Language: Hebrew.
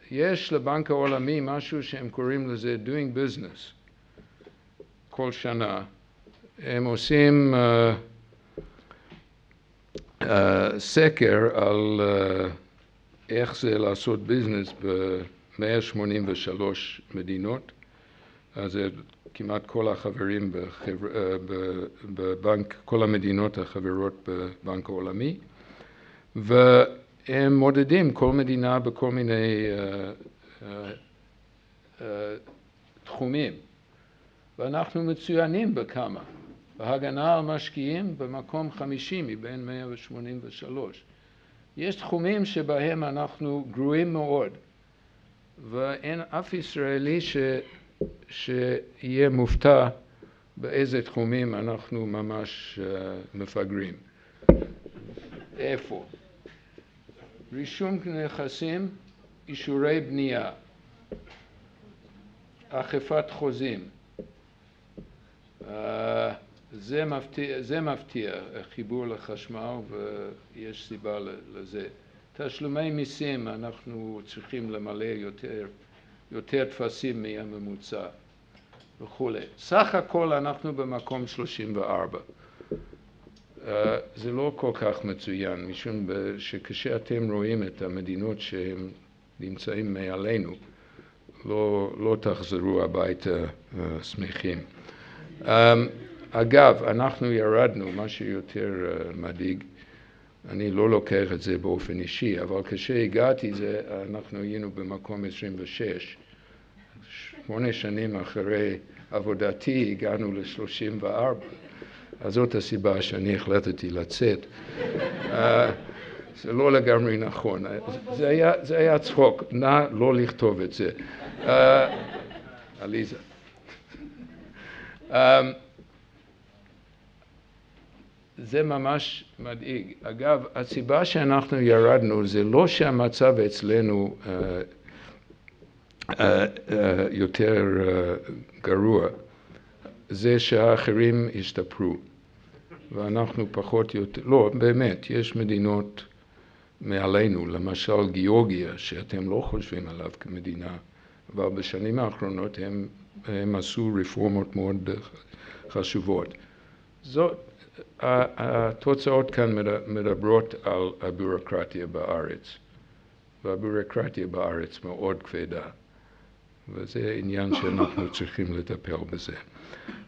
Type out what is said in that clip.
יש לבנק העולמי משהו שהם קוראים לזה doing business. כל שנה הם עושים סקר על איך זה לעשות ביזנס ב-183 מדינות. אז זה כמעט כל החברים בבנק, כל המדינות החברות בבנק העולמי, והם מודדים כל מדינה בכל מיני תחומים, ואנחנו מצוינים בכמה. בהגנה על משקיעים במקום 50 מבין 183. יש תחומים שבהם אנחנו גרועים מאוד, ואין אף ישראלי שיהיה מופתע באיזה תחומים אנחנו ממש מפגרים. איפה? רישום נכסים, אישורי בנייה, אכיפת חוזים. זה מפתיע, חיבור לחשמל, ויש סיבה לזה. תשלומי מיסים, אנחנו צריכים למלא יותר טפסים מהממוצע וכו'. סך הכל אנחנו במקום 34. זה לא כל כך מצוין, משום שכשאתם רואים את המדינות שהם נמצאים מעלינו, לא תחזרו הביתה שמחים. אגב, אנחנו ירדנו, מה שיותר מדאיג, אני לא לוקח את זה באופן אישי, אבל כשהגעתי אנחנו היינו במקום 26. 8 שנים אחרי עבודתי הגענו ל-34. אז זאת הסיבה שאני החלטתי לצאת. זה לא לגמרי נכון. זה היה צחוק. נא לא לכתוב את זה. עליזה. זה ממש מדאיג. אגב, הסיבה שאנחנו ירדנו זה לא שהמצב אצלנו יותר גרוע, זה שהאחרים השתפרו, ואנחנו פחות יותר, לא, באמת, יש מדינות מעלינו, למשל גיאורגיה, שאתם לא חושבים עליו כמדינה, אבל בשנים האחרונות הם עשו רפורמות מאוד חשובות. התוצאות כאן מדברות על הביורוקרטיה בארץ, והביורוקרטיה בארץ מאוד כבדה, וזה עניין שאנחנו צריכים לטפל בזה.